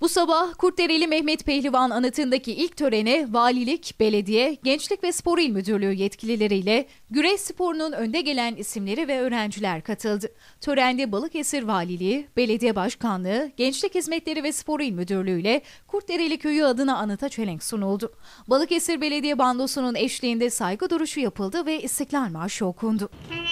Bu sabah Kurtdereli Mehmet Pehlivan anıtındaki ilk törene valilik, belediye, gençlik ve spor il müdürlüğü yetkilileriyle güreş sporunun önde gelen isimleri ve öğrenciler katıldı. Törende Balıkesir Valiliği, Belediye Başkanlığı, Gençlik Hizmetleri ve Spor il Müdürlüğü ile Kurtdereli Köyü adına anıta çelenk sunuldu. Balıkesir Belediye Bandosu'nun eşliğinde saygı duruşu yapıldı ve İstiklal Marşı okundu.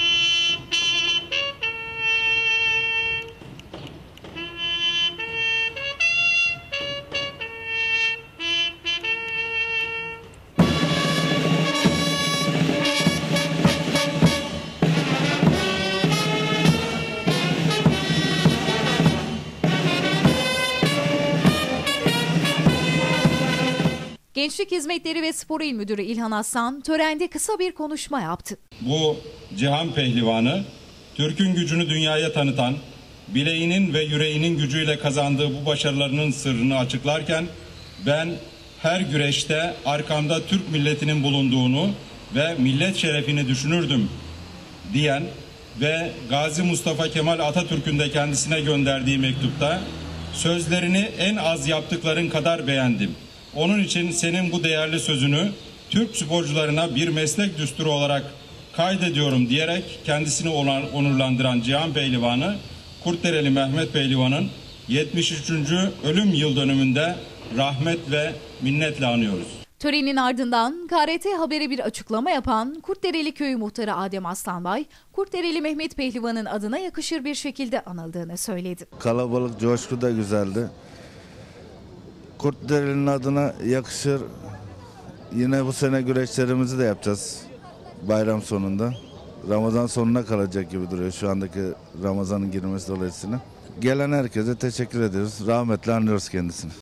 Gençlik Hizmetleri ve Spor İl Müdürü İlhan Aslan törende kısa bir konuşma yaptı. Bu Cihan Pehlivanı, Türk'ün gücünü dünyaya tanıtan, bileğinin ve yüreğinin gücüyle kazandığı bu başarılarının sırrını açıklarken ben her güreşte arkamda Türk milletinin bulunduğunu ve millet şerefini düşünürdüm diyen ve Gazi Mustafa Kemal Atatürk'ün de kendisine gönderdiği mektupta sözlerini en az yaptıkların kadar beğendim. Onun için senin bu değerli sözünü Türk sporcularına bir meslek düsturu olarak kaydediyorum diyerek kendisini onurlandıran Cihan Pehlivanı, Kurtdereli Mehmet Pehlivan'ın 73. ölüm yıl dönümünde rahmet ve minnetle anıyoruz. Törenin ardından KRT Haber'e bir açıklama yapan Kurtdereli Köyü Muhtarı Adem Aslanbay, Kurtdereli Mehmet Pehlivan'ın adına yakışır bir şekilde anıldığını söyledi. Kalabalık, coşku da güzeldi. Kurtdereli'nin adına yakışır. Yine bu sene güreşlerimizi de yapacağız bayram sonunda. Ramazan sonuna kalacak gibi duruyor şu andaki Ramazan'ın girmesi dolayısıyla. Gelen herkese teşekkür ediyoruz. Rahmetle anıyoruz kendisini.